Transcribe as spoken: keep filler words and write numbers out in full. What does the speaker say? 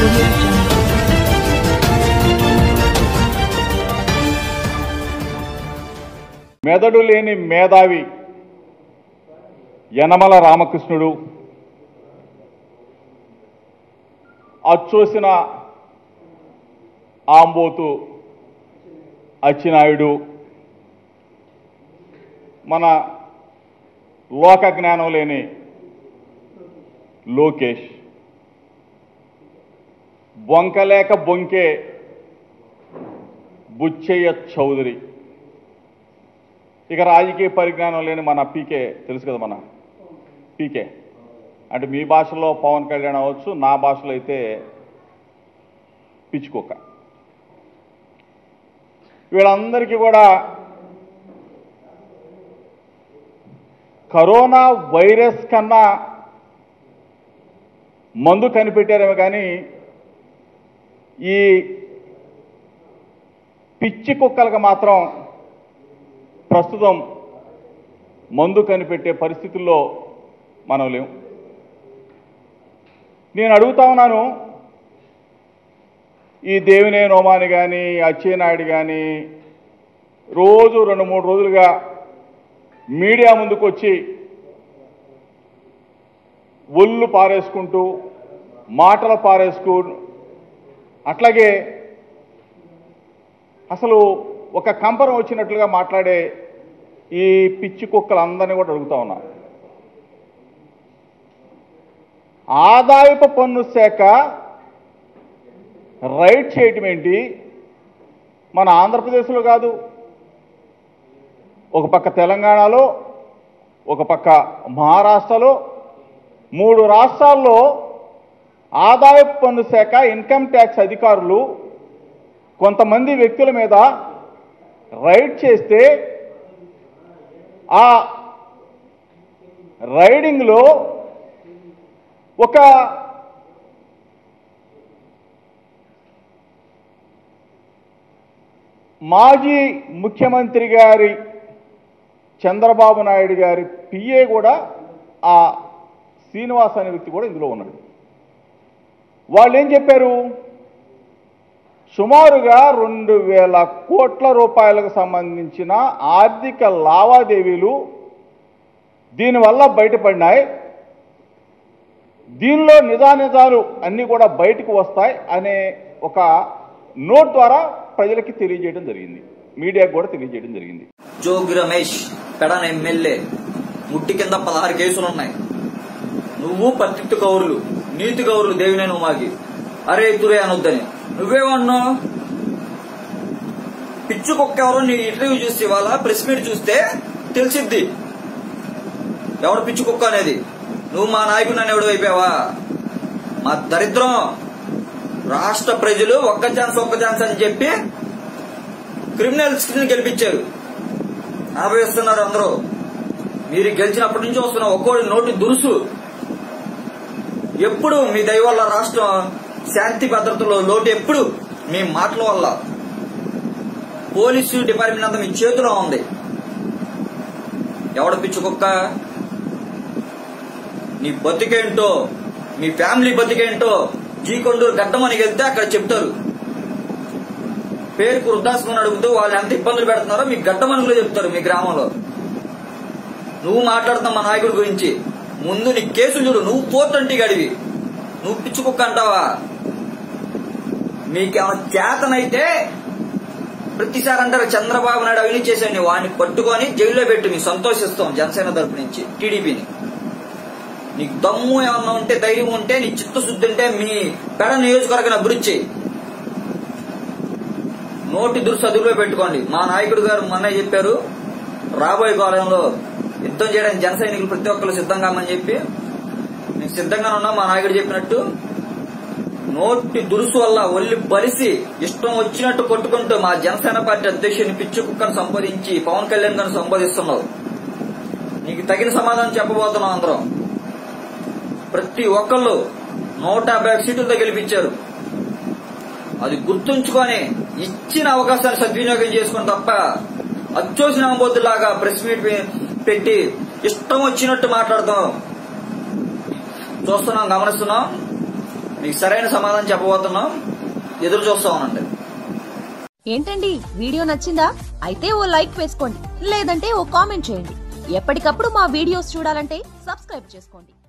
మెదడు లేని మేధావి యనమల రామకృష్ణుడు, అచ్చోసిన ఆంబోతు అచ్చినాయుడు, మన లోక జ్ఞానం లేని లోకేష్, బొంకలేక బొంకే బుచ్చయ్య చౌదరి, ఇక రాజకీయ పరిజ్ఞానం లేని మన పీకే, తెలుసు కదా మన పీకే అంటే మీ భాషలో పవన్ కళ్యాణ్ అవ్వచ్చు, నా భాషలో అయితే పిచ్చుకోక. వీళ్ళందరికీ కూడా కరోనా వైరస్ కన్నా మందు కనిపెట్టారేమో కానీ ఈ పిచ్చి కుక్కలకు మాత్రం ప్రస్తుతం మందు కనిపెట్టే పరిస్థితుల్లో మనం లేము. నేను అడుగుతా ఉన్నాను, ఈ దేవినే నోమాని కానీ అచ్చెన్నాయుడు కానీ రోజు రెండు మూడు రోజులుగా మీడియా ముందుకు వచ్చి ఒళ్ళు పారేసుకుంటూ మాటలు పారేసుకు అట్లాగే అసలు ఒక కంపరం వచ్చినట్లుగా మాట్లాడే ఈ పిచ్చి కుక్కలందరినీ కూడా అడుగుతా ఉన్నా, ఆదాయపు పన్ను శాఖ రైడ్ చేయటం ఏంటి? మన ఆంధ్రప్రదేశ్లో కాదు, ఒక పక్క తెలంగాణలో, ఒక పక్క మహారాష్ట్రలో, మూడు రాష్ట్రాల్లో ఆదాయపు పన్ను శాఖ ఇన్కమ్ ట్యాక్స్ అధికారులు కొంతమంది వ్యక్తుల మీద రైడ్ చేస్తే ఆ రైడింగ్లో ఒక మాజీ ముఖ్యమంత్రి గారి చంద్రబాబు నాయుడు గారి పిఏ కూడా, ఆ శ్రీనివాస్ అనే వ్యక్తి కూడా ఇందులో ఉన్నాడు. వాళ్ళు ఏం చెప్పారు? సుమారుగా రెండు వేల కోట్ల రూపాయలకు సంబంధించిన ఆర్థిక లావాదేవీలు దీనివల్ల బయటపడినాయి, దీనిలో నిజానిజాలు అన్నీ కూడా బయటకు వస్తాయి అనే ఒక నోట్ ద్వారా ప్రజలకి తెలియజేయడం జరిగింది, మీడియాకు కూడా తెలియజేయడం జరిగింది. జోగి రమేష్ పెడన ఎమ్మెల్యే, ముట్టి కింద పదహారు కేసులు ఉన్నాయి. నువ్వు పత్తిత్తు కౌరులు, నీతి కౌరులు దేవినేని ఉమాకి అరే తురే అనొద్దని నువ్వేమన్నావు? పిచ్చు కుక్క ఎవరో నీ ఇంటర్వ్యూ చూస్తే ఇవాళ ప్రెస్ మీట్ చూస్తే తెలిసిద్ది ఎవడు పిచ్చు కుక్క అనేది. నువ్వు మా నాయకుడు నన్ను ఎవడు అయిపోయావా? మా దరిద్రం, రాష్ట్ర ప్రజలు ఒక్క ఛాన్స్ ఒక్క ఛాన్స్ అని చెప్పి క్రిమినల్స్ ని గెలిపించారు, అనుభవిస్తున్నారు అందరూ. మీరు గెలిచినప్పటి నుంచి వస్తున్న ఒక్కోడి నోటి దురుసు. ఎప్పుడు మీ దయ వల్ల రాష్ట్రం శాంతి భద్రతలో లోటు, ఎప్పుడు మీ మాటల వల్ల. పోలీసు డిపార్ట్మెంట్ అంతా మీ చేతిలో ఉంది. ఎవడ పిచ్చుకుక్క? నీ బతికేంటో, మీ ఫ్యామిలీ బతికేంటో జీకొండూరు గడ్డమని వెళ్తే అక్కడ చెప్తారు. పేరుకు వృద్ధాశ్రమం అడుగుతూ వాళ్ళు ఎంత ఇబ్బందులు పెడుతున్నారో మీ గడ్డమనుగులో చెప్తారు మీ గ్రామంలో. నువ్వు మాట్లాడుతున్న మా నాయకుడి గురించి ముందు నీ కేసులు చూడు. నువ్వు పోతంటి గడివి, నువ్వు పిచ్చుకుక్క అంటావా? మీకేమైనా చేతనైతే ప్రతిసారి అంటారు చంద్రబాబు నాయుడు అవినీతి చేశాడు, వాడిని పట్టుకొని జైల్లో పెట్టి మేము సంతోషిస్తాం జనసేన తరపు నుంచి, టీడీపీని. నీకు దమ్ము ఏమన్నా ఉంటే, ధైర్యం ఉంటే, నీ చిత్తశుద్ధి ఉంటే మీ పెడ నియోజకవర్గాన్ని అభివృద్ధి చేయి. నోటి దురుసు అదుపులో పెట్టుకోండి. మా నాయకుడు గారు మొన్న చెప్పారు, రాబోయే కాలంలో యుద్ధం చేయడానికి జన సైనికులు ప్రతి ఒక్కరు సిద్ధంగా అని చెప్పి. నేను సిద్ధంగా ఉన్నా మా నాయకుడు చెప్పినట్టు. నోటి దురుసు వల్ల ఒల్లి బలిసి ఇష్టం వచ్చినట్టు కొట్టుకుంటూ మా జనసేన పార్టీ అధ్యక్షుడిని పిచ్చి కుక్కను సంపాదించి పవన్ కళ్యాణ్ గారిని సంపాదిస్తున్నావు. నీకు తగిన సమాధానం చెప్పబోతున్నాం అందరం. ప్రతి ఒక్కళ్ళు నూట యాభై సీట్లతో గెలిపించారు. అది గుర్తుంచుకొని ఇచ్చిన అవకాశాన్ని సద్వినియోగం చేసుకుని తప్ప అచ్చోసిన బొద్దులాగా ప్రెస్ మీట్ పెట్టి ఇష్టం వచ్చినట్టు మాట్లాడతాం. చూస్తున్నాం, గమనిస్తున్నాం. మీకు సరైన సమాధానం చెప్పబోతున్నాం, ఎదురు చూస్తా ఉండండి. ఏంటండి వీడియో నచ్చిందా? అయితే ఓ లైక్ వేసుకోండి, లేదంటే ఓ కామెంట్ చేయండి. ఎప్పటికప్పుడు మా వీడియోస్ చూడాలంటే సబ్స్క్రైబ్ చేసుకోండి.